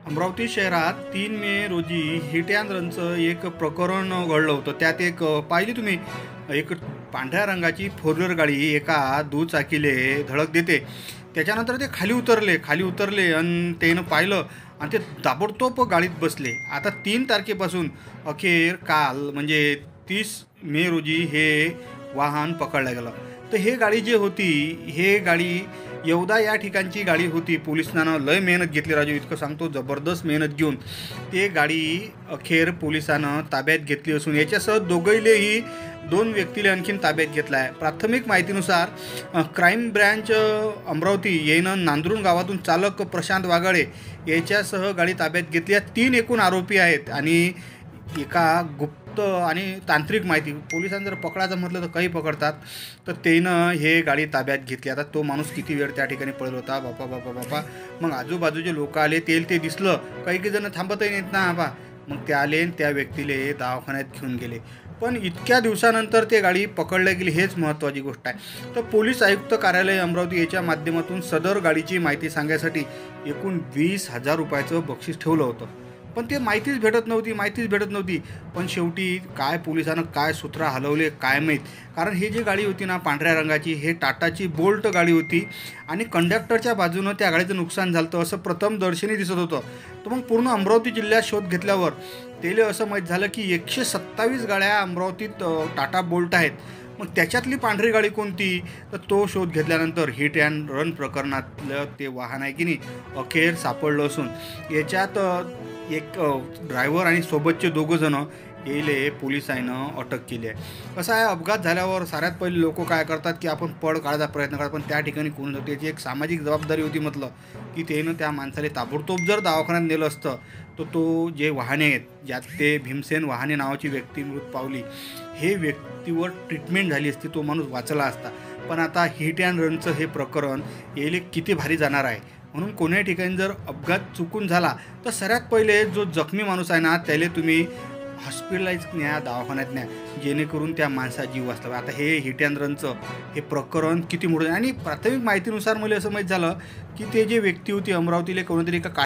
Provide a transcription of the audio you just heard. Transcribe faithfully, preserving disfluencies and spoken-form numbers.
अमरावती शहरात तीन मे रोजी हिट अँड रनचं एक प्रकरण घडलं होतं. त्यात एक अ, पाहिली तुम्ही एक पांढऱ्या रंगाची फोर व्हीलर गाडी एका दुचाकीले धडक देते. त्याच्यानंतर ते खाली उतरले खाली उतरले आणि त्यानं पाहिलं आणि ते ताबडतोब गाडीत बसले. आता तीन तारखेपासून अखेर काल म्हणजे तीस मे रोजी हे वाहन पकडलं गेलं. तर हे गाडी जी होती हे गाडी येवदा या ठिकाणची गाडी होती. पोलिसांना लय मेहनत घेतली राजू, इतकं सांगतो, जबरदस्त मेहनत घेऊन ते गाडी अखेर पोलिसांना ताब्यात घेतली असून याच्यासह दोघैलेही दोन व्यक्तीले आणखीन ताब्यात घेतला आहे. प्राथमिक माहितीनुसार अ, क्राईम ब्रँच अ, अमरावती येईनं नांदरून गावातून चालक प्रशांत वागाडे याच्यासह गाडी ताब्यात घेतली आहे. तीन एकूण आरोपी आहेत आणि एका गुप्त आणि तांत्रिक माहिती पोलिसांनी जर पकडायचं म्हटलं तर काही पकडतात. तर त्यानं हे गाडी ताब्यात घेतली. आता तो माणूस किती वेळ त्या ठिकाणी पळत होता बापा बापा बापा. मग आजूबाजूचे लोक आले, तेल ते दिसलं, काही काही जण थांबतही नाहीत ना बाबा. मग ते आले आणि त्या व्यक्तीले दवाखान्यात घेऊन गेले. पण इतक्या दिवसानंतर ते गाडी पकडल्या गेली हेच महत्त्वाची गोष्ट आहे. तर पोलीस आयुक्त कार्यालय अमरावती याच्या माध्यमातून सदर गाडीची माहिती सांगण्यासाठी एकूण वीस हजार रुपयाचं बक्षीस ठेवलं होतं. पण ते माहितीच भेटत नव्हती माहितीच भेटत नव्हती पण शेवटी काय पोलिसांना काय सूत्र हलवले काय माहीत. कारण ही जी गाडी होती ना पांढऱ्या रंगाची, हे टाटाची बोल्ट गाडी होती आणि कंडक्टरच्या बाजूनं त्या गाडीचं नुकसान झालं होतं असं प्रथम दर्शनी दिसत होतं. तर मग पूर्ण अमरावती जिल्ह्यात शोध घेतल्यावर त्याले असं माहीत झालं की एकशे सत्तावीस गाड्या अमरावतीत अ, टाटा बोल्ट आहेत. मग त्याच्यातली पांढरी गाडी कोणती, तर तो शोध घेतल्यानंतर हिट अँड रन प्रकरणातलं ते वाहन आहे की नाही अखेर सापडलं असून याच्यात अ, एक ड्रायव्हर आणि सोबतचे दोघं जण येले पोलिसांनं अटक केली आहे. कसं आहे, अपघात झाल्यावर साऱ्यात पहिले लोक काय करतात की आपण पळ काढायचा प्रयत्न करतात, पण त्या ठिकाणी कोण त्याची एक सामाजिक जबाबदारी होती म्हटलं की त्यानं त्या माणसाला ताबडतोब जर दवाखान्यात नेलं असतं तर तो जे वाहने आहेत ज्यात ते भीमसेन वाहने नावाची व्यक्ती मृत पावली, हे व्यक्तीवर ट्रीटमेंट झाली असती, तो माणूस वाचला असता. पण आता हिट अँड रनचं हे प्रकरण येले किती भारी जाणार आहे. म्हणून कोण्याही ठिकाणी जर अपघात चुकून झाला तर सर्वात पहिले जो जखमी माणूस आहे ना त्याला तुम्ही हॉस्पिटलाइज न्या, दवाखान्यात न्या, जेणेकरून त्या माणसाचा जीव वाचला. आता हे हिट अँड रनचं हे प्रकरण किती मोठं आणि प्राथमिक माहितीनुसार मला असं माहीत झालं की ते जे व्यक्ती होती अमरावतीला कोणतरी एका